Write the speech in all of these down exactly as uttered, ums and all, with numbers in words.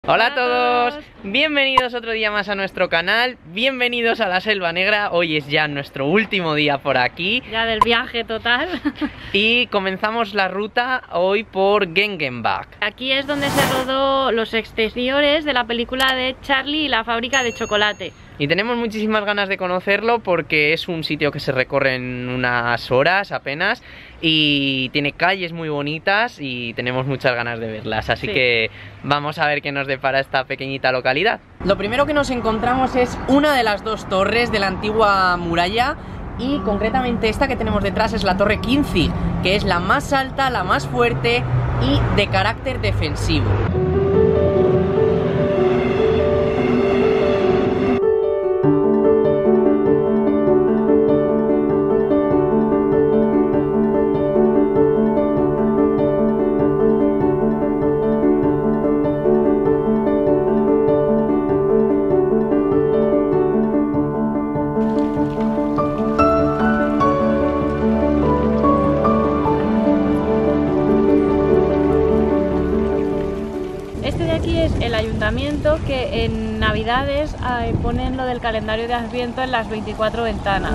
Hola a todos, bienvenidos otro día más a nuestro canal, bienvenidos a la Selva Negra. Hoy es ya nuestro último día por aquí. Ya del viaje total. Y comenzamos la ruta hoy por Gengenbach. Aquí es donde se rodó los exteriores de la película de Charlie y la fábrica de chocolate. Y tenemos muchísimas ganas de conocerlo porque es un sitio que se recorre en unas horas apenas y tiene calles muy bonitas y tenemos muchas ganas de verlas, así sí. que vamos a ver qué nos depara esta pequeñita localidad. Lo primero que nos encontramos es una de las dos torres de la antigua muralla y concretamente esta que tenemos detrás es la Torre quince, que es la más alta, la más fuerte y de carácter defensivo. El ayuntamiento que en Navidades eh, ponen lo del calendario de Adviento en las veinticuatro ventanas.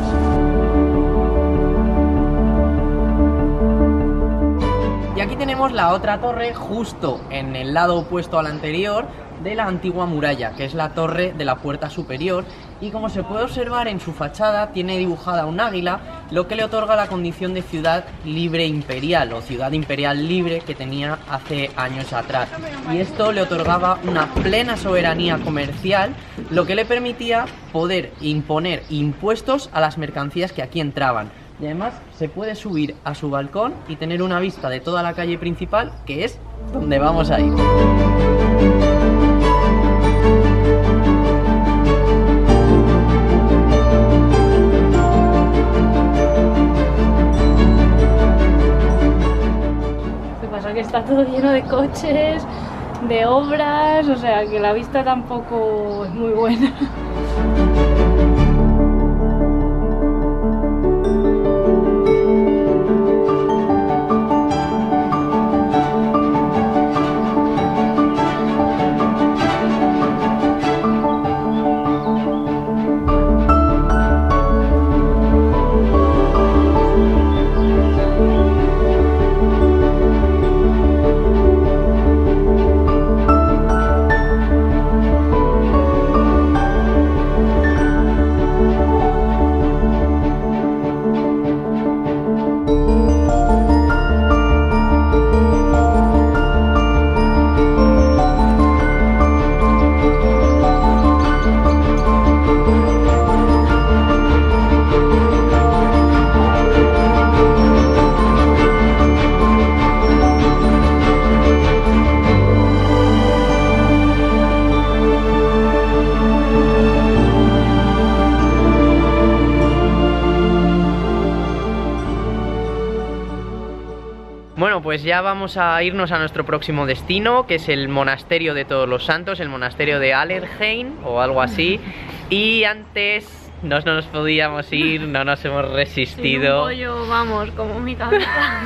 Y aquí tenemos la otra torre justo en el lado opuesto a la anterior de la antigua muralla, que es la torre de la puerta superior, y como se puede observar en su fachada tiene dibujada un águila, lo que le otorga la condición de ciudad libre imperial o ciudad imperial libre que tenía hace años atrás, y esto le otorgaba una plena soberanía comercial, lo que le permitía poder imponer impuestos a las mercancías que aquí entraban. Y además se puede subir a su balcón y tener una vista de toda la calle principal, que es donde vamos a ir. Lo que pasa es que está todo lleno de coches, de obras, o sea que la vista tampoco es muy buena. Bueno, pues ya vamos a irnos a nuestro próximo destino, que es el Monasterio de Todos los Santos, el Monasterio de Allerheim o algo así. Y antes no nos podíamos ir, no nos hemos resistido. Sin un pollo, vamos, como mi cabeza.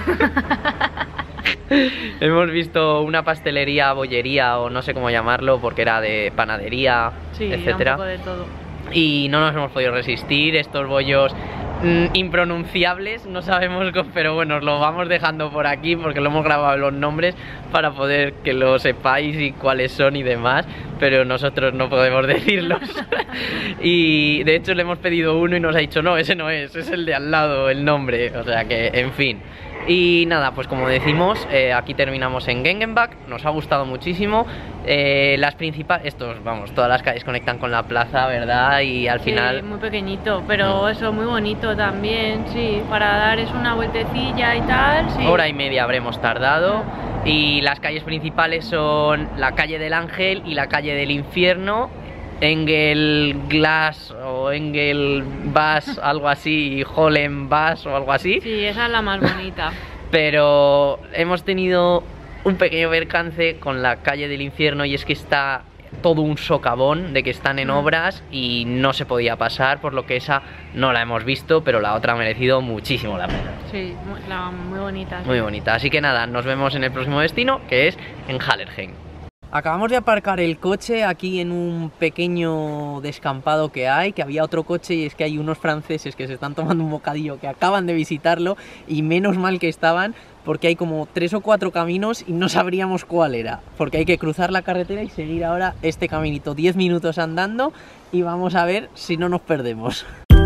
Hemos visto una pastelería, bollería o no sé cómo llamarlo, porque era de panadería, sí, etcétera. Un poco de todo. Y no nos hemos podido resistir, estos bollos mmm, impronunciables, no sabemos, pero bueno, os lo vamos dejando por aquí porque lo hemos grabado los nombres para poder que lo sepáis y cuáles son y demás, pero nosotros no podemos decirlos. Y de hecho le hemos pedido uno y nos ha dicho no, ese no es, es el de al lado el nombre, o sea que en fin. Y nada, pues como decimos, eh, aquí terminamos en Gengenbach, nos ha gustado muchísimo. Eh, las principales, estos, vamos, todas las calles conectan con la plaza, ¿verdad? Y al final... Sí, muy pequeñito, pero eso, muy bonito también, sí, para dar es una vueltecilla y tal, sí. Hora y media habremos tardado. Y las calles principales son la calle del Ángel y la calle del Infierno. Engelglas o Engelbas, algo así, y Hollenbas o algo así. Sí, esa es la más bonita. Pero hemos tenido un pequeño percance con la calle del Infierno y es que está todo un socavón de que están en obras y no se podía pasar, por lo que esa no la hemos visto, pero la otra ha merecido muchísimo la pena. Sí, muy, la, muy bonita. Sí. Muy bonita, así que nada, nos vemos en el próximo destino, que es en Allerheim. Acabamos de aparcar el coche aquí en un pequeño descampado que hay, que había otro coche y es que hay unos franceses que se están tomando un bocadillo que acaban de visitarlo y menos mal que estaban porque hay como tres o cuatro caminos y no sabríamos cuál era, porque hay que cruzar la carretera y seguir ahora este caminito diez minutos andando y vamos a ver si no nos perdemos.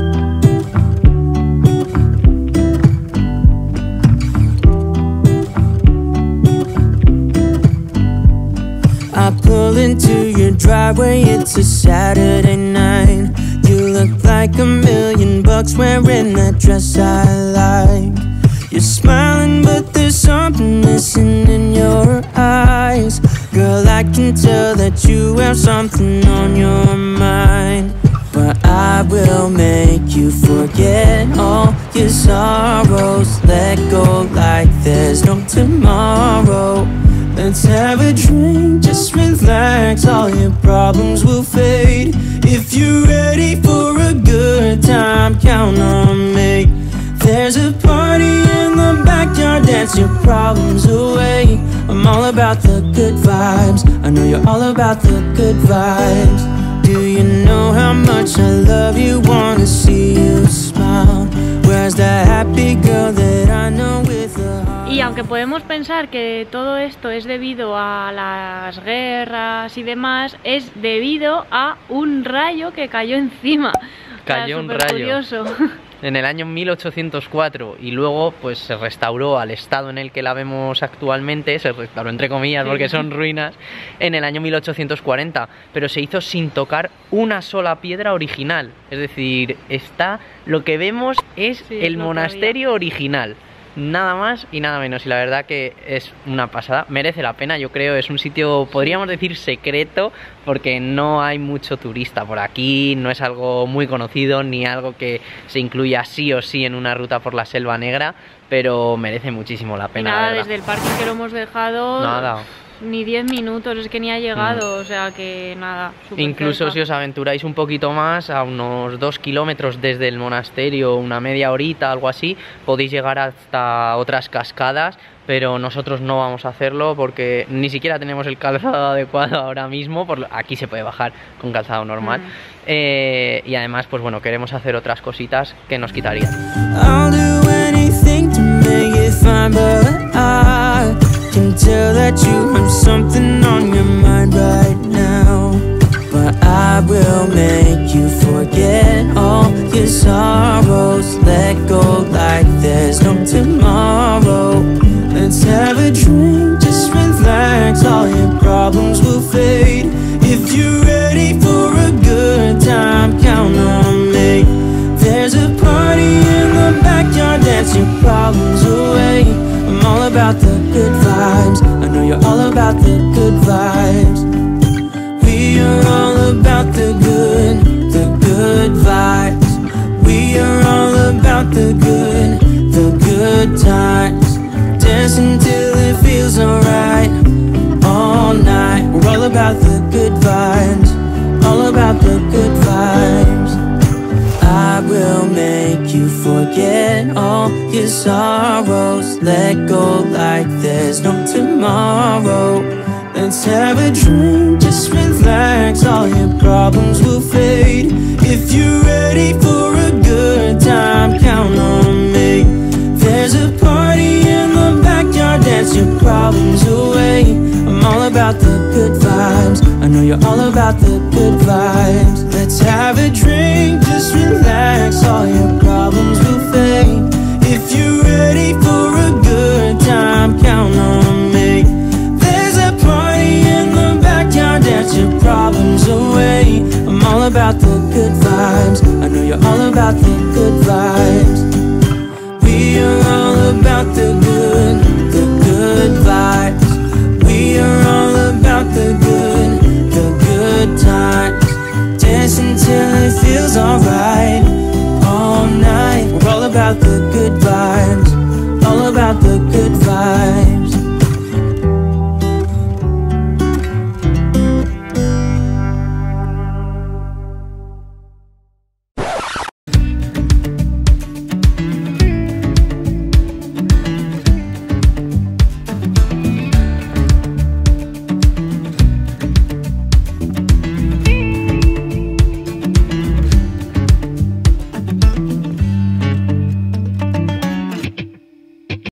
I pull into your driveway, it's a Saturday night. You look like a million bucks wearing that dress I like. You're smiling but there's something missing in your eyes. Girl, I can tell that you have something on your mind. But I will make you forget all your sorrows. Let go like there's no tomorrow. Let's have a drink, just relax, all your problems will fade. If you're ready for a good time, count on me. There's a party in the backyard, dance your problems away. I'm all about the good vibes, I know you're all about the good vibes. Do you know how much I love you, wanna see you smile? Where's that happy girl that I know with a heart? Y aunque podemos pensar que todo esto es debido a las guerras y demás, es debido a un rayo que cayó encima. Cayó un rayo curioso. En el año mil ochocientos cuatro y luego pues se restauró al estado en el que la vemos actualmente, se restauró entre comillas porque son ruinas, en el año mil ochocientos cuarenta, pero se hizo sin tocar una sola piedra original, es decir, está, lo que vemos es sí, el monasterio original. Nada más y nada menos, y la verdad que es una pasada, merece la pena, yo creo, es un sitio, podríamos decir, secreto, porque no hay mucho turista por aquí, no es algo muy conocido, ni algo que se incluya sí o sí en una ruta por la Selva Negra, pero merece muchísimo la pena. Y nada, la desde el parque que lo hemos dejado... Nada. Ni diez minutos, es que ni ha llegado, mm. o sea que nada. Incluso cerca. Si os aventuráis un poquito más, a unos dos kilómetros desde el monasterio, una media horita, algo así, podéis llegar hasta otras cascadas, pero nosotros no vamos a hacerlo porque ni siquiera tenemos el calzado adecuado ahora mismo, por aquí se puede bajar con calzado normal, mm. eh, y además, pues bueno, queremos hacer otras cositas que nos quitarían. Can tell that you have something on your mind right now. But I will make you forget all your sorrows. Let go like there's no tomorrow. Let's have a drink, just relax, all your problems will fade. If you're ready for a good time, count on me. There's a party in the backyard, dance your problems away. I'm all about the good vibes, I know you're all about the good vibes. We are all about the good, the good vibes. We are all about the good, the good times. Dancing till it feels alright, all night. We're all about the good vibes, all about the good vibes. I will make you forget all your sorrows. Let go like there's no tomorrow. Let's have a drink, just relax, all your problems will fade. If you're ready for a good time, count on me. There's a party in the backyard, dance your problems away. I'm all about the good vibes, I know you're all about the good vibes. Let's have a drink, just relax, all your problems will fade. If you're ready for a good time, count on me. There's a party in the backyard, dance your problems away. I'm all about the good vibes, I know you're all about the good vibes. We are all about the good, the good vibes. We are all about the good, the good times. Dancing till it feels alright,